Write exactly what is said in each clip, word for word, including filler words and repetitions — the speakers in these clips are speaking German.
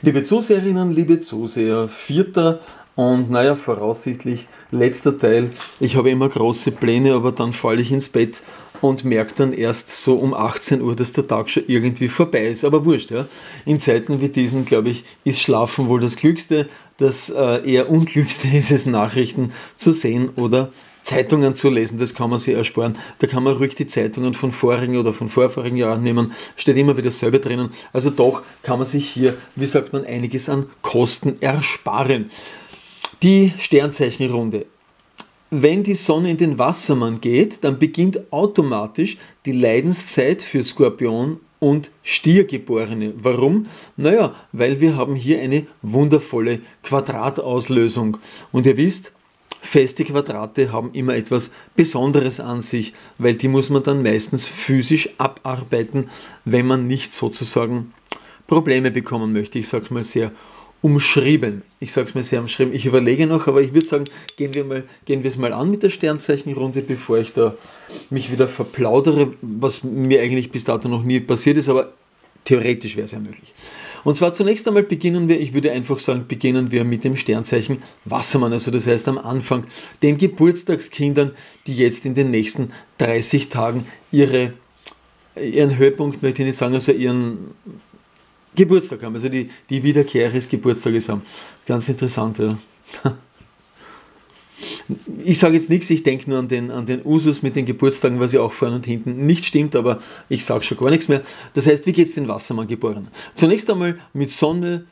Liebe Zuseherinnen, liebe Zuseher, vierter und naja, voraussichtlich letzter Teil. Ich habe immer große Pläne, aber dann falle ich ins Bett und merke dann erst so um achtzehn Uhr, dass der Tag schon irgendwie vorbei ist. Aber wurscht, ja. In Zeiten wie diesen, glaube ich, ist Schlafen wohl das Klügste. Das äh, eher Unklügste ist es, Nachrichten zu sehen oder Zeitungen zu lesen, das kann man sich ersparen. Da kann man ruhig die Zeitungen von vorigen oder von vorvorigen Jahren nehmen, steht immer wieder dasselbe drinnen. Also doch kann man sich hier, wie sagt man, einiges an Kosten ersparen. Die Sternzeichenrunde. Wenn die Sonne in den Wassermann geht, dann beginnt automatisch die Leidenszeit für Skorpion und Stiergeborene. Warum? Naja, weil wir haben hier eine wundervolle Quadratauslösung. Und ihr wisst, feste Quadrate haben immer etwas Besonderes an sich, weil die muss man dann meistens physisch abarbeiten, wenn man nicht sozusagen Probleme bekommen möchte. Ich sage es mal sehr umschrieben. Ich sage es mal sehr umschrieben. Ich überlege noch, aber ich würde sagen, gehen wir, mal, gehen wir es mal an mit der Sternzeichenrunde, bevor ich da mich wieder verplaudere, was mir eigentlich bis dato noch nie passiert ist, aber theoretisch wäre es ja möglich. Und zwar zunächst einmal beginnen wir, ich würde einfach sagen, beginnen wir mit dem Sternzeichen Wassermann, also das heißt am Anfang den Geburtstagskindern, die jetzt in den nächsten dreißig Tagen ihre, ihren Höhepunkt, möchte ich nicht sagen, also ihren Geburtstag haben, also die, die Wiederkehr ihres Geburtstages haben. Ganz interessant, ja. Ich sage jetzt nichts, ich denke nur an den, an den Usus mit den Geburtstagen, was ja auch vorne und hinten nicht stimmt, aber ich sage schon gar nichts mehr. Das heißt, wie geht es den Wassermann-Geborenen? Zunächst einmal mit Sonne,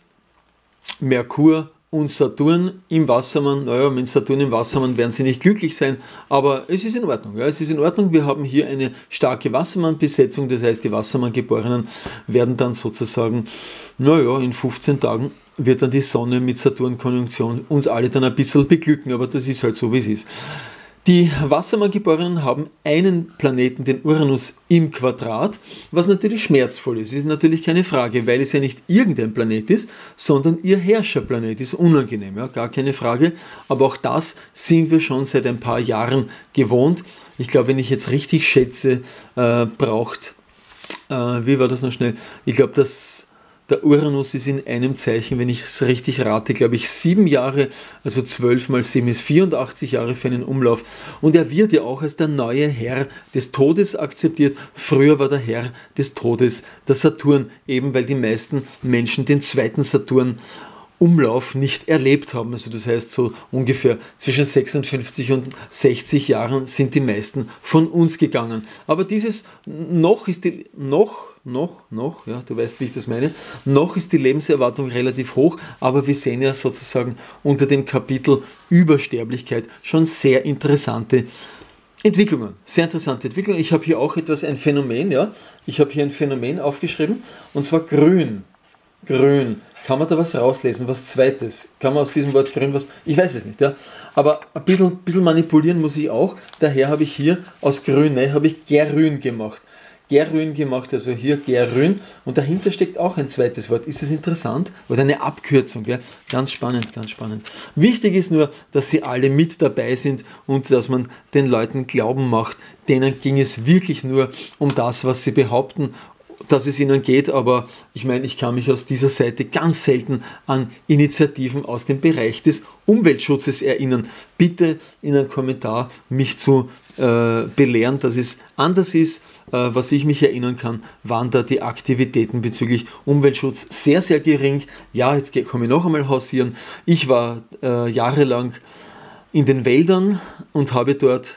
Merkur und Saturn im Wassermann. Naja, mit Saturn im Wassermann werden sie nicht glücklich sein, aber es ist in Ordnung. Ja, es ist in Ordnung. Wir haben hier eine starke Wassermann-Besetzung, das heißt, die Wassermann-Geborenen werden dann sozusagen, naja, in fünfzehn Tagen wird dann die Sonne mit Saturn-Konjunktion uns alle dann ein bisschen beglücken, aber das ist halt so, wie es ist. Die Wassermann-Geborenen haben einen Planeten, den Uranus, im Quadrat, was natürlich schmerzvoll ist. Ist natürlich keine Frage, weil es ja nicht irgendein Planet ist, sondern ihr Herrscherplanet ist unangenehm, ja, gar keine Frage. Aber auch das sind wir schon seit ein paar Jahren gewohnt. Ich glaube, wenn ich jetzt richtig schätze, äh, braucht, äh, wie war das noch schnell? Ich glaube, dass der Uranus ist in einem Zeichen, wenn ich es richtig rate, glaube ich, sieben Jahre, also zwölf mal sieben ist vierundachtzig Jahre für einen Umlauf. Und er wird ja auch als der neue Herr des Todes akzeptiert. Früher war der Herr des Todes der Saturn, eben weil die meisten Menschen den zweiten Saturn Umlauf nicht erlebt haben. Also das heißt, so ungefähr zwischen sechsundfünfzig und sechzig Jahren sind die meisten von uns gegangen. Aber dieses noch ist die, noch, noch, noch, ja, du weißt, wie ich das meine, noch ist die Lebenserwartung relativ hoch, aber wir sehen ja sozusagen unter dem Kapitel Übersterblichkeit schon sehr interessante Entwicklungen. Sehr interessante Entwicklungen. Ich habe hier auch etwas, ein Phänomen, ja. Ich habe hier ein Phänomen aufgeschrieben, und zwar grün. Grün. Kann man da was rauslesen? Was Zweites? Kann man aus diesem Wort grün was? Ich weiß es nicht, ja. Aber ein bisschen, bisschen manipulieren muss ich auch. Daher habe ich hier aus grün, ne, habe ich gerün gemacht. Gerün gemacht, also hier gerün. Und dahinter steckt auch ein zweites Wort. Ist das interessant? Oder eine Abkürzung, ja? Ganz spannend, ganz spannend. Wichtig ist nur, dass sie alle mit dabei sind und dass man den Leuten Glauben macht. Denen ging es wirklich nur um das, was sie behaupten, dass es ihnen geht, aber ich meine, ich kann mich aus dieser Seite ganz selten an Initiativen aus dem Bereich des Umweltschutzes erinnern. Bitte in einem Kommentar mich zu äh, belehren, dass es anders ist. Äh, was ich mich erinnern kann, waren da die Aktivitäten bezüglich Umweltschutz sehr, sehr gering. Ja, jetzt komme ich noch einmal hausieren. Ich war äh, jahrelang in den Wäldern und habe dort,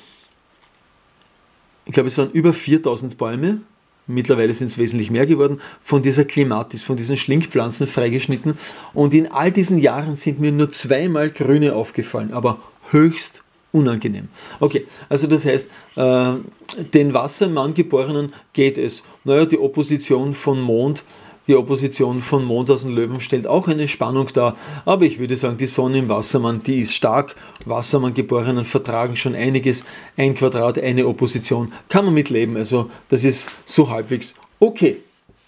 ich glaube, es waren über viertausend Bäume, mittlerweile sind es wesentlich mehr geworden, von dieser Klimatis, von diesen Schlingpflanzen freigeschnitten. Und in all diesen Jahren sind mir nur zweimal Grüne aufgefallen, aber höchst unangenehm. Okay, also das heißt, äh, den Wassermann-Geborenen geht es. Naja, die Opposition von Mond, die Opposition von Mond aus dem Löwen stellt auch eine Spannung dar, aber ich würde sagen, die Sonne im Wassermann, die ist stark. Wassermann-Geborenen vertragen schon einiges. Ein Quadrat, eine Opposition, kann man mitleben, also das ist so halbwegs okay.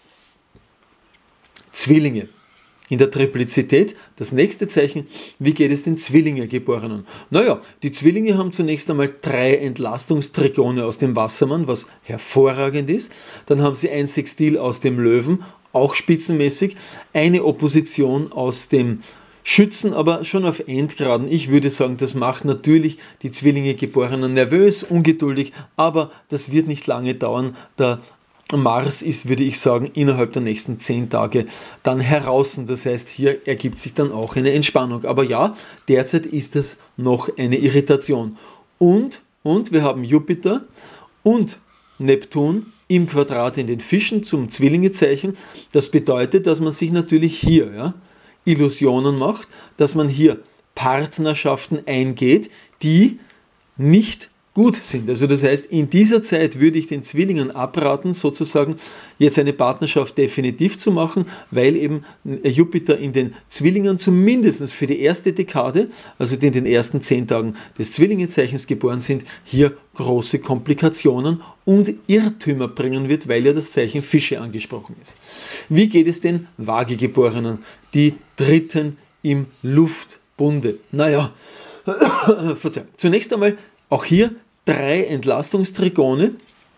Zwillinge. In der Triplizität, das nächste Zeichen, wie geht es den Zwillinge-Geborenen? Naja, die Zwillinge haben zunächst einmal drei Entlastungstrigone aus dem Wassermann, was hervorragend ist. Dann haben sie ein Sextil aus dem Löwen, auch spitzenmäßig. Eine Opposition aus dem Schützen, aber schon auf Endgraden. Ich würde sagen, das macht natürlich die Zwillinge Geborenen nervös, ungeduldig, aber das wird nicht lange dauern. Der Mars ist, würde ich sagen, innerhalb der nächsten zehn Tage dann heraus. Das heißt, hier ergibt sich dann auch eine Entspannung. Aber ja, derzeit ist es noch eine Irritation. Und, und wir haben Jupiter und Neptun im Quadrat in den Fischen zum Zwillingezeichen. Das bedeutet, dass man sich natürlich hier ja, Illusionen macht, dass man hier Partnerschaften eingeht, die nicht gut sind. Also das heißt, in dieser Zeit würde ich den Zwillingen abraten, sozusagen jetzt eine Partnerschaft definitiv zu machen, weil eben Jupiter in den Zwillingen zumindest für die erste Dekade, also die in den ersten zehn Tagen des Zwillingezeichens geboren sind, hier große Komplikationen und Irrtümer bringen wird, weil ja das Zeichen Fische angesprochen ist. Wie geht es den Waagegeborenen, die Dritten im Luftbunde? Naja, Verzeihung. Zunächst einmal auch hier drei Entlastungstrigone,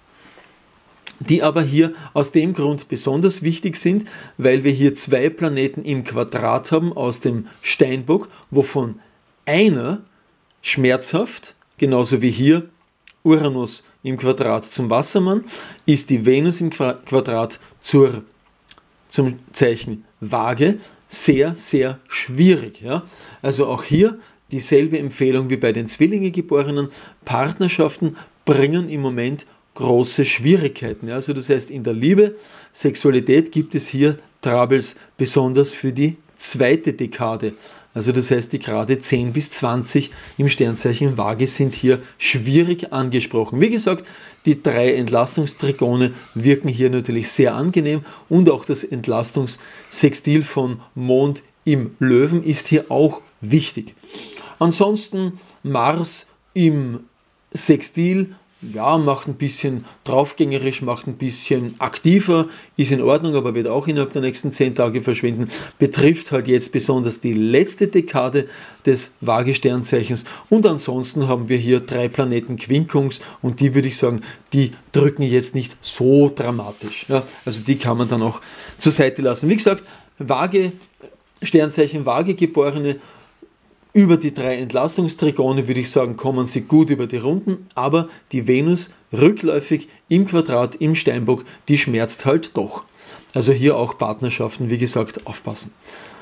die aber hier aus dem Grund besonders wichtig sind, weil wir hier zwei Planeten im Quadrat haben aus dem Steinbock, wovon einer schmerzhaft, genauso wie hier Uranus im Quadrat zum Wassermann, ist die Venus im Quadrat zur, zum Zeichen Waage sehr, sehr schwierig. Ja? Also auch hier dieselbe Empfehlung wie bei den Zwillinge-Geborenen. Partnerschaften bringen im Moment große Schwierigkeiten. Ja, also das heißt, in der Liebe, Sexualität gibt es hier Troubles, besonders für die zweite Dekade. Also das heißt, die Grade zehn bis zwanzig im Sternzeichen Waage sind hier schwierig angesprochen. Wie gesagt, die drei Entlastungstrigone wirken hier natürlich sehr angenehm und auch das Entlastungssextil von Mond im Löwen ist hier auch wichtig. Ansonsten Mars im Sextil, ja, macht ein bisschen draufgängerisch, macht ein bisschen aktiver, ist in Ordnung, aber wird auch innerhalb der nächsten zehn Tage verschwinden. Betrifft halt jetzt besonders die letzte Dekade des Waage-Sternzeichens. Und ansonsten haben wir hier drei Planeten Quinkungs und die würde ich sagen, die drücken jetzt nicht so dramatisch. Ja, also die kann man dann auch zur Seite lassen. Wie gesagt, Waage, Sternzeichen Waage Geborene, über die drei Entlastungstrigone würde ich sagen, kommen sie gut über die Runden, aber die Venus rückläufig im Quadrat, im Steinbock, die schmerzt halt doch. Also hier auch Partnerschaften, wie gesagt, aufpassen.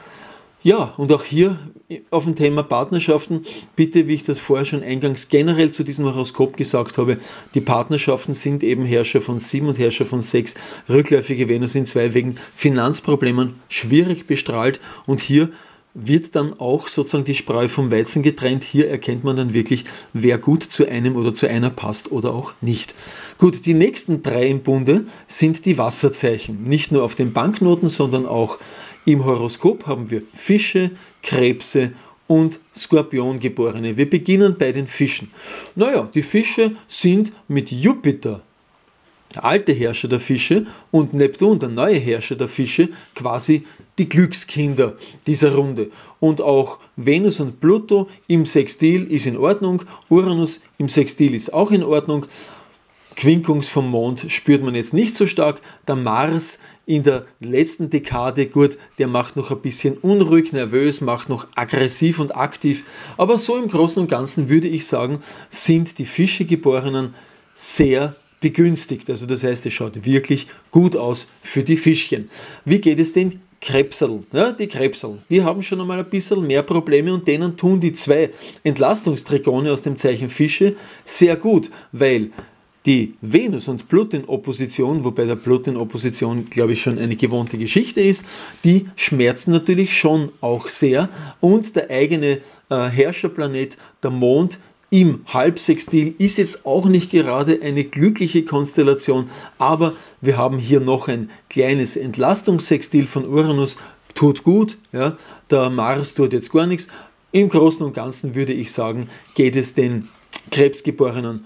Ja, und auch hier auf dem Thema Partnerschaften, bitte, wie ich das vorher schon eingangs generell zu diesem Horoskop gesagt habe, die Partnerschaften sind eben Herrscher von sieben und Herrscher von sechs, rückläufige Venus in zwei wegen Finanzproblemen schwierig bestrahlt und hier wird dann auch sozusagen die Spreu vom Weizen getrennt. Hier erkennt man dann wirklich, wer gut zu einem oder zu einer passt oder auch nicht. Gut, die nächsten drei im Bunde sind die Wasserzeichen. Nicht nur auf den Banknoten, sondern auch im Horoskop haben wir Fische, Krebse und Skorpiongeborene. Wir beginnen bei den Fischen. Naja, die Fische sind mit Jupiter, der alte Herrscher der Fische, und Neptun, der neue Herrscher der Fische, quasi die Glückskinder dieser Runde. Und auch Venus und Pluto im Sextil ist in Ordnung, Uranus im Sextil ist auch in Ordnung, Quinkungs vom Mond spürt man jetzt nicht so stark, der Mars in der letzten Dekade, gut, der macht noch ein bisschen unruhig, nervös, macht noch aggressiv und aktiv, aber so im Großen und Ganzen würde ich sagen, sind die Fischegeborenen sehr begünstigt. Also das heißt, es schaut wirklich gut aus für die Fischchen. Wie geht es den Krebserl? Ja, die Krebserl, die haben schon einmal ein bisschen mehr Probleme und denen tun die zwei Entlastungstrigone aus dem Zeichen Fische sehr gut, weil die Venus und Pluto in Opposition, wobei der Pluto in Opposition, glaube ich, schon eine gewohnte Geschichte ist, die schmerzen natürlich schon auch sehr und der eigene äh, Herrscherplanet, der Mond, im Halbsextil ist jetzt auch nicht gerade eine glückliche Konstellation, aber wir haben hier noch ein kleines Entlastungssextil von Uranus, tut gut, ja, der Mars tut jetzt gar nichts. Im Großen und Ganzen würde ich sagen, geht es den Krebsgeborenen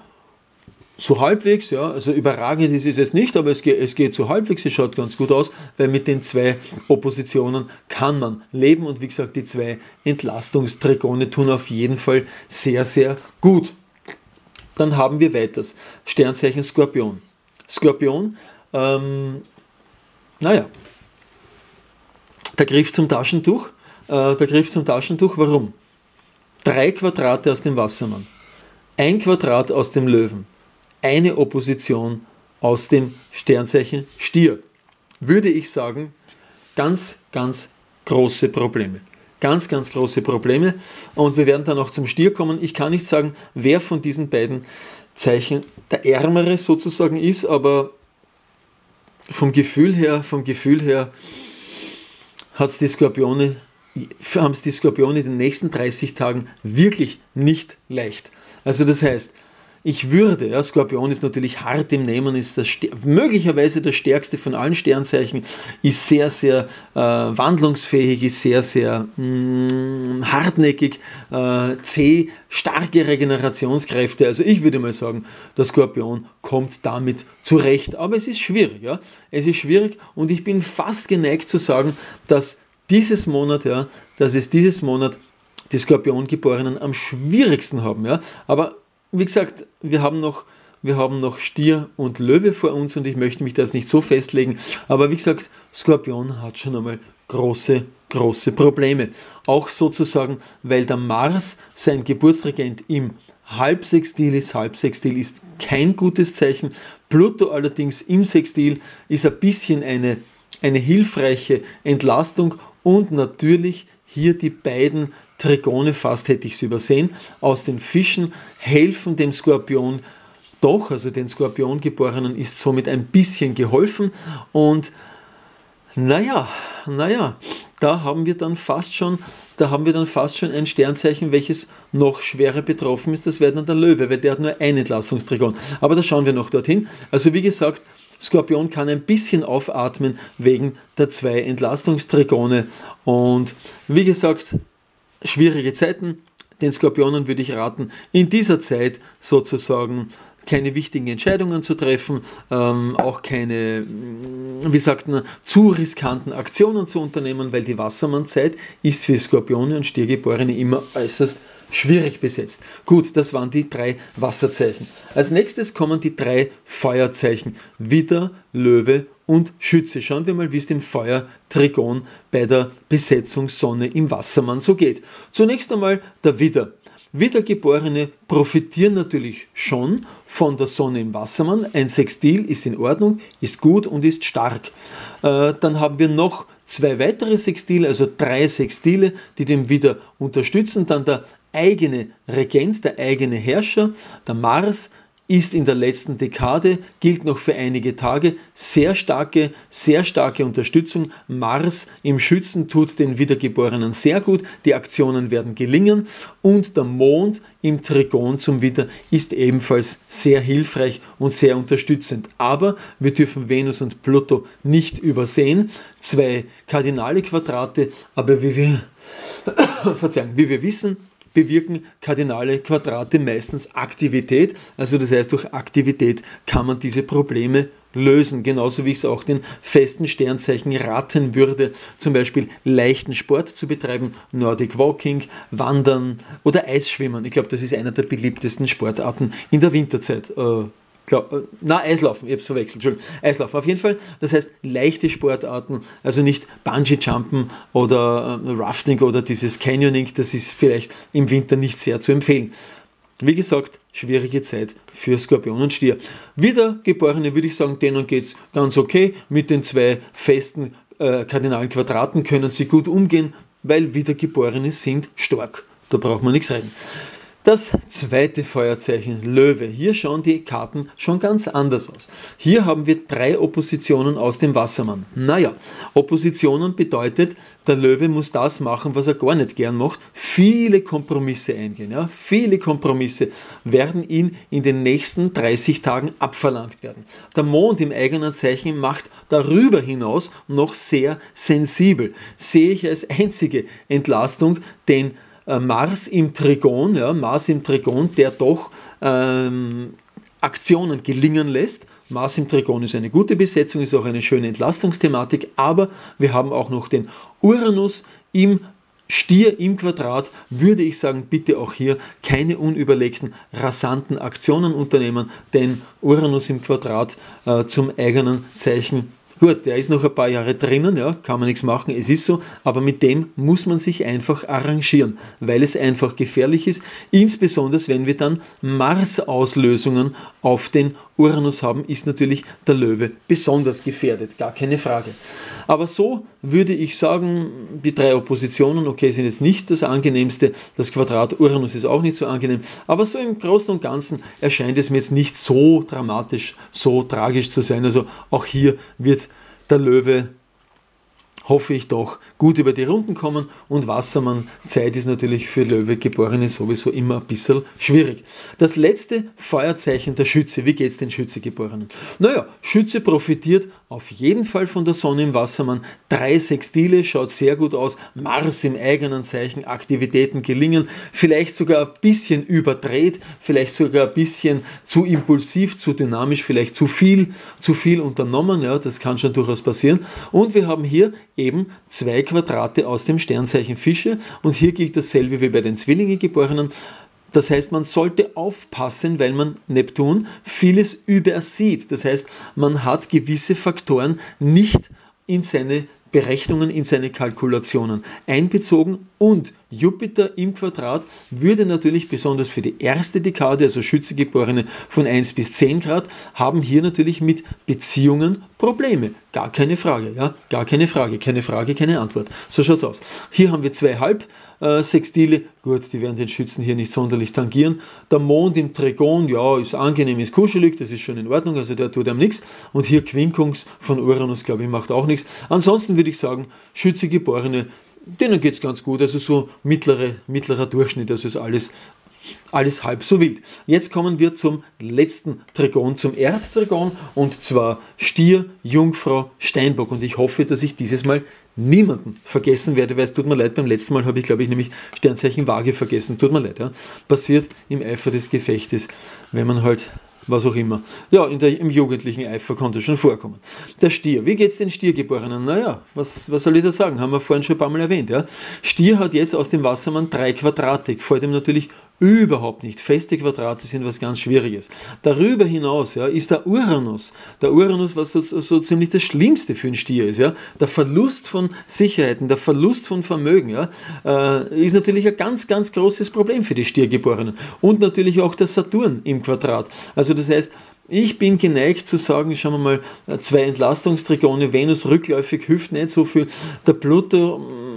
so halbwegs, ja, also überragend ist es jetzt nicht, aber es geht, es geht so halbwegs, es schaut ganz gut aus, weil mit den zwei Oppositionen kann man leben und wie gesagt, die zwei Entlastungstrigone tun auf jeden Fall sehr, sehr gut. Dann haben wir weiters Sternzeichen Skorpion. Skorpion, ähm, naja, der Griff zum Taschentuch. Äh, der Griff zum Taschentuch, warum? Drei Quadrate aus dem Wassermann, ein Quadrat aus dem Löwen, eine Opposition aus dem Sternzeichen Stier. Würde ich sagen, ganz, ganz große Probleme. Ganz, ganz große Probleme. Und wir werden dann auch zum Stier kommen. Ich kann nicht sagen, wer von diesen beiden Zeichen der Ärmere sozusagen ist, aber vom Gefühl her, vom Gefühl her hat es die Skorpione haben es die Skorpione in den nächsten dreißig Tagen wirklich nicht leicht. Also das heißt, ich würde, ja, Skorpion ist natürlich hart im Nehmen, ist das, möglicherweise das stärkste von allen Sternzeichen, ist sehr, sehr äh, wandlungsfähig, ist sehr, sehr mh, hartnäckig, äh, zäh, starke Regenerationskräfte. Also ich würde mal sagen, der Skorpion kommt damit zurecht. Aber es ist schwierig. Ja? Es ist schwierig und ich bin fast geneigt zu sagen, dass dieses Monat, ja, dass es dieses Monat die Skorpiongeborenen am schwierigsten haben. Ja? Aber wie gesagt, wir haben noch, wir haben noch Stier und Löwe vor uns und ich möchte mich das nicht so festlegen. Aber wie gesagt, Skorpion hat schon einmal große, große Probleme. Auch sozusagen, weil der Mars, sein Geburtsregent, im Halbsextil ist. Halbsextil ist kein gutes Zeichen. Pluto allerdings im Sextil ist ein bisschen eine, eine hilfreiche Entlastung. Und natürlich hier die beiden Trigone, fast hätte ich es übersehen, aus den Fischen helfen dem Skorpion doch, also den Skorpiongeborenen ist somit ein bisschen geholfen. Und naja, naja, da haben wir dann fast schon, da haben wir dann fast schon ein Sternzeichen, welches noch schwerer betroffen ist, das wäre dann der Löwe, weil der hat nur ein Entlastungstrigon. Aber da schauen wir noch dorthin. Also wie gesagt, Skorpion kann ein bisschen aufatmen wegen der zwei Entlastungstrigone und wie gesagt, schwierige Zeiten. Den Skorpionen würde ich raten, in dieser Zeit sozusagen keine wichtigen Entscheidungen zu treffen, ähm, auch keine, wie sagt man, zu riskanten Aktionen zu unternehmen, weil die Wassermannzeit ist für Skorpione und Stiergeborene immer äußerst schwierig besetzt. Gut, das waren die drei Wasserzeichen. Als nächstes kommen die drei Feuerzeichen. Widder, Löwe und Schütze. Schauen wir mal, wie es dem Feuer-Trigon bei der Besetzung Sonne im Wassermann so geht. Zunächst einmal der Widder. Widdergeborene profitieren natürlich schon von der Sonne im Wassermann. Ein Sextil ist in Ordnung, ist gut und ist stark. Äh, dann haben wir noch zwei weitere Sextile, also drei Sextile, die den Widder unterstützen. Dann der eigene Regent, der eigene Herrscher, der Mars, ist in der letzten Dekade, gilt noch für einige Tage, sehr starke, sehr starke Unterstützung. Mars im Schützen tut den Widdergeborenen sehr gut, die Aktionen werden gelingen und der Mond im Trigon zum Widder ist ebenfalls sehr hilfreich und sehr unterstützend. Aber wir dürfen Venus und Pluto nicht übersehen, zwei kardinale Quadrate, aber wie wir, Verzeihung, wie wir wissen, bewirken kardinale Quadrate meistens Aktivität. Also das heißt, durch Aktivität kann man diese Probleme lösen. Genauso wie ich es auch den festen Sternzeichen raten würde, zum Beispiel leichten Sport zu betreiben, Nordic Walking, Wandern oder Eisschwimmen. Ich glaube, das ist einer der beliebtesten Sportarten in der Winterzeit. Äh, Glaub, na, Eislaufen, ich habe es verwechselt, Entschuldigung, Eislaufen auf jeden Fall, das heißt leichte Sportarten, also nicht Bungee-Jumpen oder äh, Rafting oder dieses Canyoning, das ist vielleicht im Winter nicht sehr zu empfehlen. Wie gesagt, schwierige Zeit für Skorpion und Stier. Widdergeborene würde ich sagen, denen geht es ganz okay, mit den zwei festen äh, kardinalen Quadraten können sie gut umgehen, weil Widdergeborene sind stark, da braucht man nichts reden. Das zweite Feuerzeichen Löwe. Hier schauen die Karten schon ganz anders aus. Hier haben wir drei Oppositionen aus dem Wassermann. Naja, Oppositionen bedeutet, der Löwe muss das machen, was er gar nicht gern macht. Viele Kompromisse eingehen. Ja? Viele Kompromisse werden ihm in den nächsten dreißig Tagen abverlangt werden. Der Mond im eigenen Zeichen macht darüber hinaus noch sehr sensibel. Sehe ich als einzige Entlastung den Mars im Trigon, ja, Mars im Trigon, der doch ähm, Aktionen gelingen lässt. Mars im Trigon ist eine gute Besetzung, ist auch eine schöne Entlastungsthematik, aber wir haben auch noch den Uranus im Stier im Quadrat, würde ich sagen, bitte auch hier keine unüberlegten, rasanten Aktionen unternehmen, denn Uranus im Quadrat äh, zum eigenen Zeichen Gut, der ist noch ein paar Jahre drinnen, ja, kann man nichts machen, es ist so, aber mit dem muss man sich einfach arrangieren, weil es einfach gefährlich ist, insbesondere wenn wir dann Mars-Auslösungen auf den Uranus haben, ist natürlich der Löwe besonders gefährdet, gar keine Frage. Aber so würde ich sagen, die drei Oppositionen, okay, sind jetzt nicht das angenehmste, das Quadrat Uranus ist auch nicht so angenehm, aber so im Großen und Ganzen erscheint es mir jetzt nicht so dramatisch, so tragisch zu sein. Also auch hier wird der Löwe, hoffe ich doch, gut über die Runden kommen, und Wassermann, Zeit ist natürlich für Löwe-Geborene sowieso immer ein bisschen schwierig. Das letzte Feuerzeichen, der Schütze. Wie geht es den Schütze-Geborenen? Naja, Schütze profitiert auf jeden Fall von der Sonne im Wassermann. Drei Sextile, schaut sehr gut aus. Mars im eigenen Zeichen, Aktivitäten gelingen, vielleicht sogar ein bisschen überdreht, vielleicht sogar ein bisschen zu impulsiv, zu dynamisch, vielleicht zu viel, zu viel unternommen, ja, das kann schon durchaus passieren. Und wir haben hier eben zwei Quadrate aus dem Sternzeichen Fische, und hier gilt dasselbe wie bei den Zwillinge-Geborenen. Das heißt, man sollte aufpassen, weil man Neptun vieles übersieht. Das heißt, man hat gewisse Faktoren nicht in seine Berechnungen, in seine Kalkulationen einbezogen, und Jupiter im Quadrat würde natürlich besonders für die erste Dekade, also Schütze-Geborene von eins bis zehn Grad, haben hier natürlich mit Beziehungen Probleme. Gar keine Frage, ja, gar keine Frage, keine Frage, keine Antwort. So schaut es aus. Hier haben wir zwei Halb äh, Sextile, gut, die werden den Schützen hier nicht sonderlich tangieren. Der Mond im Trigon, ja, ist angenehm, ist kuschelig, das ist schon in Ordnung, also der tut einem nichts. Und hier Quinkunx von Uranus, glaube ich, macht auch nichts. Ansonsten würde ich sagen, Schütze-Geborene, denen geht es ganz gut, also so mittlere, mittlerer Durchschnitt, also ist alles, alles halb so wild. Jetzt kommen wir zum letzten Trigon, zum Erdtrigon, und zwar Stier, Jungfrau, Steinbock, und ich hoffe, dass ich dieses Mal niemanden vergessen werde, weil es tut mir leid, beim letzten Mal habe ich, glaube ich, nämlich Sternzeichen Waage vergessen, tut mir leid, ja. Passiert im Eifer des Gefechtes, wenn man halt was auch immer. Ja, in der, im jugendlichen Eifer konnte es schon vorkommen. Der Stier, wie geht es den Stiergeborenen? Naja, was, was soll ich da sagen? Haben wir vorhin schon ein paar Mal erwähnt. Ja? Stier hat jetzt aus dem Wassermann drei Quadrate, gefällt ihm natürlich überhaupt nicht. Feste Quadrate sind was ganz Schwieriges. Darüber hinaus, ja, ist der Uranus. Der Uranus, was so, so ziemlich das Schlimmste für einen Stier ist. Ja? Der Verlust von Sicherheiten, der Verlust von Vermögen, ja, äh, ist natürlich ein ganz, ganz großes Problem für die Stiergeborenen. Und natürlich auch der Saturn im Quadrat. Also das heißt, ich bin geneigt zu sagen, schauen wir mal, zwei Entlastungstrigone, Venus rückläufig, hilft nicht so viel. Der Pluto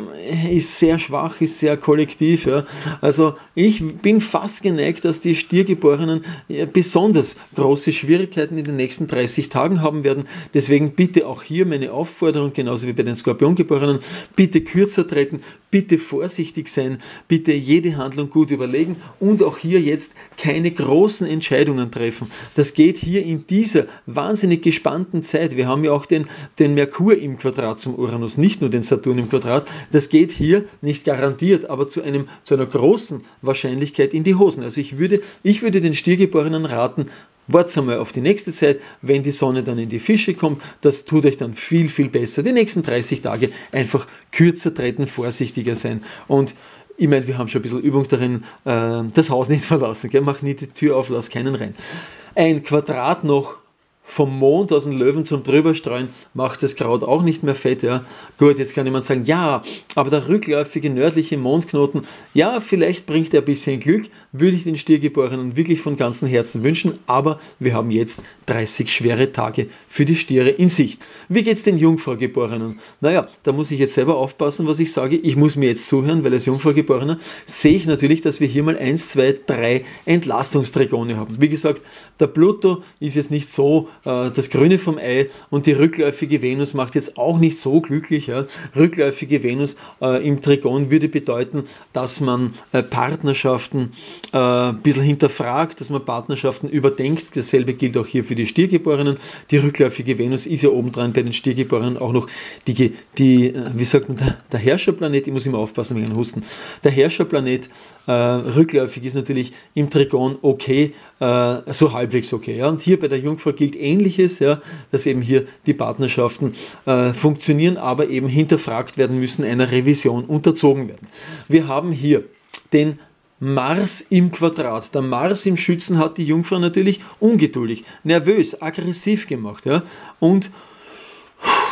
ist sehr schwach, ist sehr kollektiv. Ja. Also ich bin fast geneigt, dass die Stiergeborenen besonders große Schwierigkeiten in den nächsten dreißig Tagen haben werden. Deswegen bitte auch hier meine Aufforderung, genauso wie bei den Skorpiongeborenen, bitte kürzer treten, bitte vorsichtig sein, bitte jede Handlung gut überlegen und auch hier jetzt keine großen Entscheidungen treffen. Das geht hier in dieser wahnsinnig gespannten Zeit. Wir haben ja auch den, den Merkur im Quadrat zum Uranus, nicht nur den Saturn im Quadrat. Das geht hier nicht garantiert, aber zu, einem, zu einer großen Wahrscheinlichkeit in die Hosen. Also ich würde, ich würde den Stiergeborenen raten, wartet einmal auf die nächste Zeit, wenn die Sonne dann in die Fische kommt, das tut euch dann viel, viel besser. Die nächsten dreißig Tage einfach kürzer treten, vorsichtiger sein und ich meine, wir haben schon ein bisschen Übung darin, äh, das Haus nicht verlassen, gell? Mach nicht die Tür auf, lass keinen rein. Ein Quadrat noch vom Mond aus dem Löwen zum Drüberstreuen macht das Kraut auch nicht mehr fett. Ja. Gut, jetzt kann jemand sagen, ja, aber der rückläufige nördliche Mondknoten, ja, vielleicht bringt er ein bisschen Glück, würde ich den Stiergeborenen wirklich von ganzem Herzen wünschen, aber wir haben jetzt dreißig schwere Tage für die Stiere in Sicht. Wie geht es den Jungfraugeborenen? Naja, da muss ich jetzt selber aufpassen, was ich sage. Ich muss mir jetzt zuhören, weil als Jungfraugeborener sehe ich natürlich, dass wir hier mal eins, zwei, drei Entlastungstrigone haben. Wie gesagt, der Pluto ist jetzt nicht so äh, das Grüne vom Ei und die rückläufige Venus macht jetzt auch nicht so glücklich. Ja. Rückläufige Venus äh, im Trigon würde bedeuten, dass man äh, Partnerschaften äh, ein bisschen hinterfragt, dass man Partnerschaften überdenkt. Dasselbe gilt auch hier für die Stiergeborenen. Die rückläufige Venus ist ja obendrein bei den Stiergeborenen auch noch die, die wie sagt man, der, der Herrscherplanet, ich muss immer aufpassen wegen dem Husten, der Herrscherplanet äh, rückläufig ist natürlich im Trigon okay, äh, so halbwegs okay. Ja. Und hier bei der Jungfrau gilt Ähnliches, ja, dass eben hier die Partnerschaften äh, funktionieren, aber eben hinterfragt werden müssen, einer Revision unterzogen werden. Wir haben hier den Mars im Quadrat. Der Mars im Schützen hat die Jungfrau natürlich ungeduldig, nervös, aggressiv gemacht. Ja? Und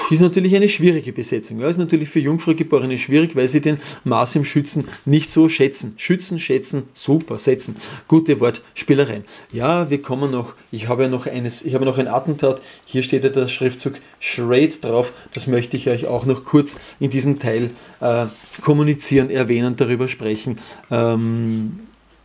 ist natürlich eine schwierige Besetzung. Ja, ist natürlich für Jungfraugeborene schwierig, weil sie den Mars im Schützen nicht so schätzen. Schützen, schätzen, super, setzen. Gute Wortspielereien. Ja, wir kommen noch, ich habe ja noch eines, ich habe noch ein Attentat. Hier steht ja der Schriftzug Schrade drauf. Das möchte ich euch auch noch kurz in diesem Teil äh, kommunizieren, erwähnen, darüber sprechen. Ähm,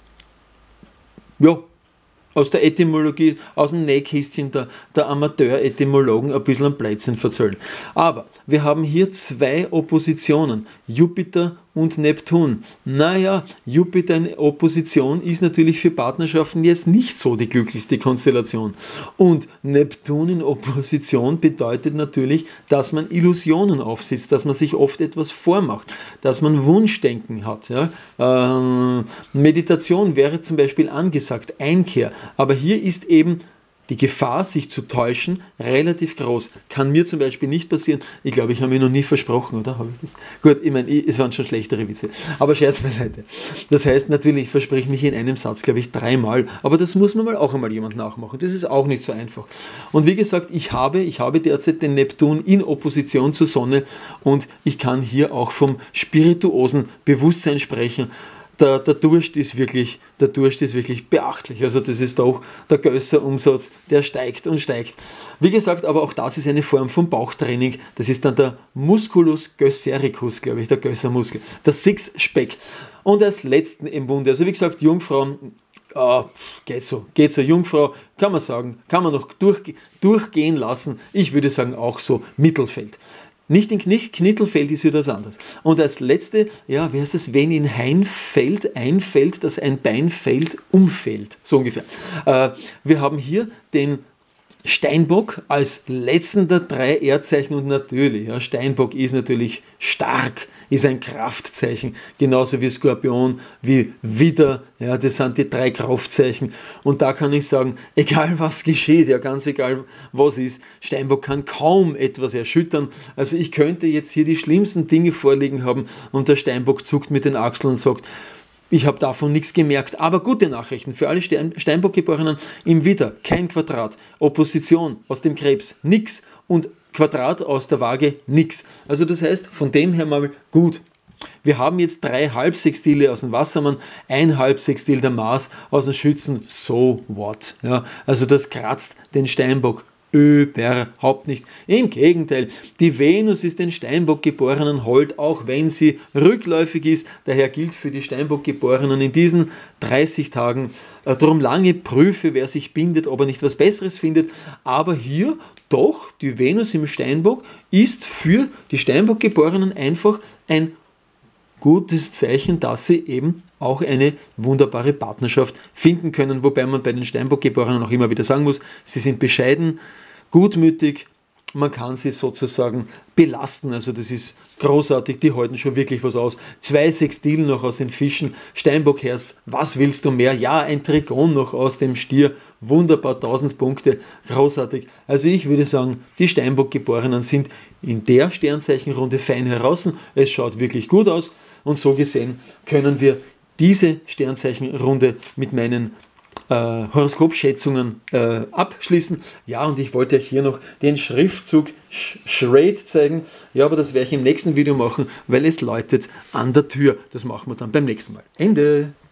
ja, aus der Etymologie, aus dem Nähkästchen der, der Amateur-Etymologen ein bisschen ein Blödsinn verzählen. Aber wir haben hier zwei Oppositionen, Jupiter und Neptun. Naja, Jupiter in Opposition ist natürlich für Partnerschaften jetzt nicht so die glücklichste Konstellation. Und Neptun in Opposition bedeutet natürlich, dass man Illusionen aufsitzt, dass man sich oft etwas vormacht, dass man Wunschdenken hat. Ja? Ähm, Meditation wäre zum Beispiel angesagt, Einkehr. Aber hier ist eben die Gefahr, sich zu täuschen, relativ groß. Kann mir zum Beispiel nicht passieren. Ich glaube, ich habe mich noch nie versprochen, oder? Habe ich das? Gut, ich meine, es waren schon schlechtere Witze. Aber Scherz beiseite. Das heißt natürlich, ich verspreche mich in einem Satz, glaube ich, dreimal. Aber das muss man mal auch einmal jemand nachmachen. Das ist auch nicht so einfach. Und wie gesagt, ich habe, ich habe derzeit den Neptun in Opposition zur Sonne und ich kann hier auch vom spirituosen Bewusstsein sprechen. Der, der, Durst ist wirklich, der Durst ist wirklich beachtlich. Also das ist doch der Gösser-Umsatz, der steigt und steigt. Wie gesagt, aber auch das ist eine Form von Bauchtraining. Das ist dann der Musculus gössericus, glaube ich, der Gössermuskel, der Sixpack. Und als letzten im Bunde, also wie gesagt, Jungfrauen, ah, geht so, geht so, Jungfrau, kann man sagen, kann man noch durch, durchgehen lassen. Ich würde sagen auch so Mittelfeld. Nicht in Knittelfeld ist wieder was anderes. Und als letzte, ja, wie heißt es, wenn in Hain fällt, einfällt, dass ein Bein fällt, umfällt. So ungefähr. Äh, wir haben hier den Steinbock als letzten der drei Erdzeichen und natürlich, ja, Steinbock ist natürlich stark, ist ein Kraftzeichen, genauso wie Skorpion, wie Widder, ja, das sind die drei Kraftzeichen und da kann ich sagen, egal was geschieht, ja, ganz egal was ist, Steinbock kann kaum etwas erschüttern, also ich könnte jetzt hier die schlimmsten Dinge vorliegen haben und der Steinbock zuckt mit den Achseln und sagt, ich habe davon nichts gemerkt, aber gute Nachrichten für alle Steinbock-Geborenen im Widder, kein Quadrat, Opposition aus dem Krebs, nix und Quadrat aus der Waage, nix. Also das heißt, von dem her mal gut. Wir haben jetzt drei Halbsextile aus dem Wassermann, ein Halbsextil der Mars aus dem Schützen, so what. Ja, also das kratzt den Steinbock überhaupt nicht. Im Gegenteil, die Venus ist den Steinbock-Geborenen hold, auch wenn sie rückläufig ist. Daher gilt für die Steinbock-Geborenen in diesen dreißig Tagen, äh, darum lange prüfe, wer sich bindet, ob er nicht was Besseres findet. Aber hier doch, die Venus im Steinbock ist für die Steinbock-Geborenen einfach ein gutes Zeichen, dass sie eben auch eine wunderbare Partnerschaft finden können, wobei man bei den Steinbock-Geborenen auch immer wieder sagen muss, sie sind bescheiden, gutmütig, man kann sie sozusagen belasten, also das ist großartig, die halten schon wirklich was aus. Zwei Sextil noch aus den Fischen, Steinbock-Herz, was willst du mehr? Ja, ein Trigon noch aus dem Stier, wunderbar, tausend Punkte, großartig. Also ich würde sagen, die Steinbock-Geborenen sind in der Sternzeichenrunde fein heraus, es schaut wirklich gut aus und so gesehen können wir diese Sternzeichenrunde mit meinen äh, Horoskopschätzungen äh, abschließen. Ja, und ich wollte euch hier noch den Schriftzug Schrade zeigen. Ja, aber das werde ich im nächsten Video machen, weil es läutet an der Tür. Das machen wir dann beim nächsten Mal. Ende!